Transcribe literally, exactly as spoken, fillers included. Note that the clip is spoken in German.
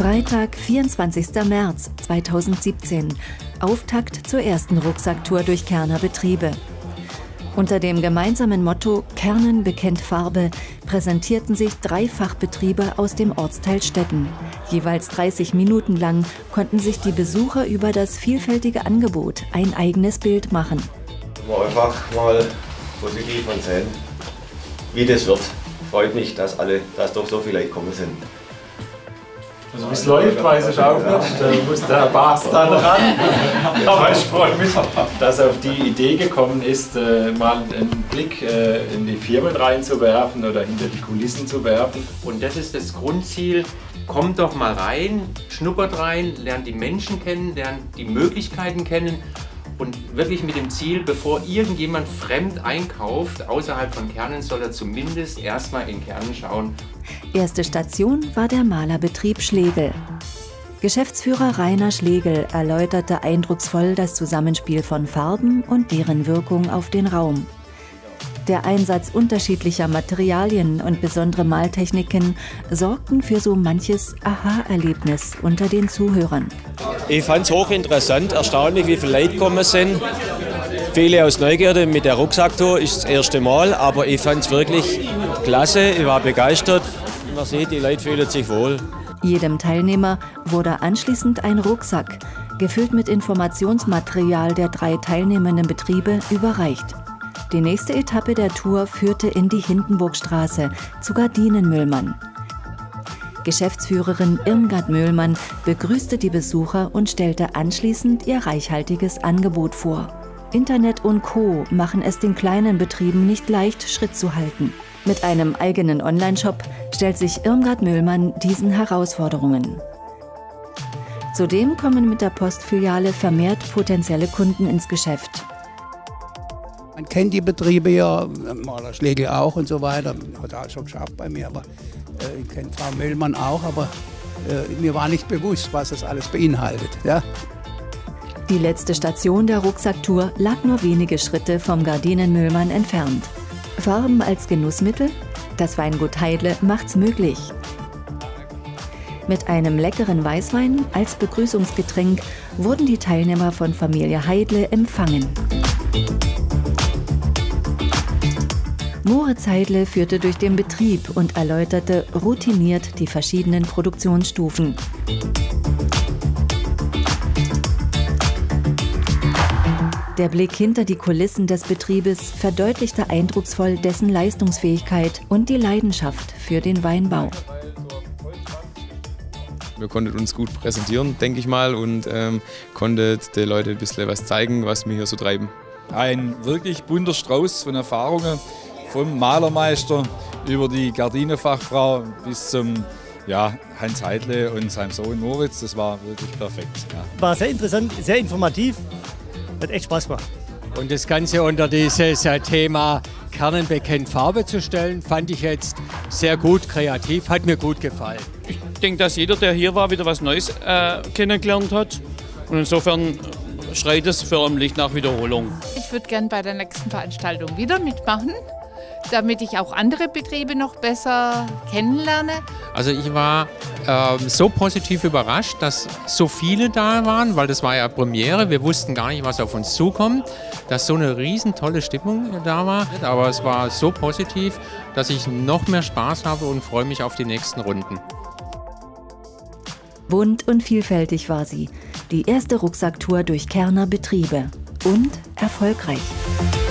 Freitag, vierundzwanzigster März zweitausendsiebzehn. Auftakt zur ersten Rucksacktour durch Kerner Betriebe. Unter dem gemeinsamen Motto „Kernen bekennt Farbe“ präsentierten sich drei Fachbetriebe aus dem Ortsteil Stetten. Jeweils dreißig Minuten lang konnten sich die Besucher über das vielfältige Angebot ein eigenes Bild machen. War einfach mal positiv und sehen, wie das wird. Freut mich, dass alle, dass doch so viele gekommen sind. Also wie es läuft, weiß ich auch nicht. Da muss der Herr Baas dann ran. Aber ich freue mich, dass er auf die Idee gekommen ist, mal einen Blick in die Firmen reinzuwerfen oder hinter die Kulissen zu werfen. Und das ist das Grundziel. Kommt doch mal rein, schnuppert rein, lernt die Menschen kennen, lernt die Möglichkeiten kennen. Und wirklich mit dem Ziel, bevor irgendjemand fremd einkauft, außerhalb von Kernen, soll er zumindest erstmal in Kernen schauen. Erste Station war der Malerbetrieb Schlegel. Geschäftsführer Rainer Schlegel erläuterte eindrucksvoll das Zusammenspiel von Farben und deren Wirkung auf den Raum. Der Einsatz unterschiedlicher Materialien und besondere Maltechniken sorgten für so manches Aha-Erlebnis unter den Zuhörern. Ich fand es hochinteressant, erstaunlich, wie viele Leute gekommen sind. Viele aus Neugierde mit der Rucksacktour, ist das erste Mal, aber ich fand es wirklich klasse, ich war begeistert. Man sieht, die Leute fühlen sich wohl. Jedem Teilnehmer wurde anschließend ein Rucksack, gefüllt mit Informationsmaterial der drei teilnehmenden Betriebe, überreicht. Die nächste Etappe der Tour führte in die Hindenburgstraße zu Gardinenmüllmann. Geschäftsführerin Irmgard Möhlmann begrüßte die Besucher und stellte anschließend ihr reichhaltiges Angebot vor. Internet und Co. machen es den kleinen Betrieben nicht leicht, Schritt zu halten. Mit einem eigenen Onlineshop stellt sich Irmgard Möhlmann diesen Herausforderungen. Zudem kommen mit der Postfiliale vermehrt potenzielle Kunden ins Geschäft. Man kennt die Betriebe ja, Maler Schlegel auch und so weiter, hat auch schon geschafft bei mir, aber äh, ich kenne Frau Möhlmann auch, aber äh, mir war nicht bewusst, was das alles beinhaltet. Ja? Die letzte Station der Rucksacktour lag nur wenige Schritte vom Gardinenmüllmann entfernt. Farben als Genussmittel? Das Weingut Heidle macht's möglich. Mit einem leckeren Weißwein als Begrüßungsgetränk wurden die Teilnehmer von Familie Heidle empfangen. Moritz Heidle führte durch den Betrieb und erläuterte routiniert die verschiedenen Produktionsstufen. Der Blick hinter die Kulissen des Betriebes verdeutlichte eindrucksvoll dessen Leistungsfähigkeit und die Leidenschaft für den Weinbau. Wir konnten uns gut präsentieren, denke ich mal, und ähm, konnten den Leuten ein bisschen was zeigen, was wir hier so treiben. Ein wirklich bunter Strauß von Erfahrungen, vom Malermeister über die Gardinefachfrau bis zum ja, Hans Heidle und seinem Sohn Moritz. Das war wirklich perfekt. Ja. War sehr interessant, sehr informativ, hat echt Spaß gemacht. Und das Ganze unter dieses Thema Kernen bekennt Farbe zu stellen, fand ich jetzt sehr gut, kreativ, hat mir gut gefallen. Ich denke, dass jeder, der hier war, wieder was Neues äh, kennengelernt hat. Und insofern schreit es förmlich nach Wiederholung. Ich würde gern bei der nächsten Veranstaltung wieder mitmachen, damit ich auch andere Betriebe noch besser kennenlerne. Also ich war äh, so positiv überrascht, dass so viele da waren, weil das war ja Premiere. Wir wussten gar nicht, was auf uns zukommt, dass so eine riesen tolle Stimmung da war. Aber es war so positiv, dass ich noch mehr Spaß habe und freue mich auf die nächsten Runden. Bunt und vielfältig war sie, die erste Rucksacktour durch Kerner Betriebe. Und erfolgreich.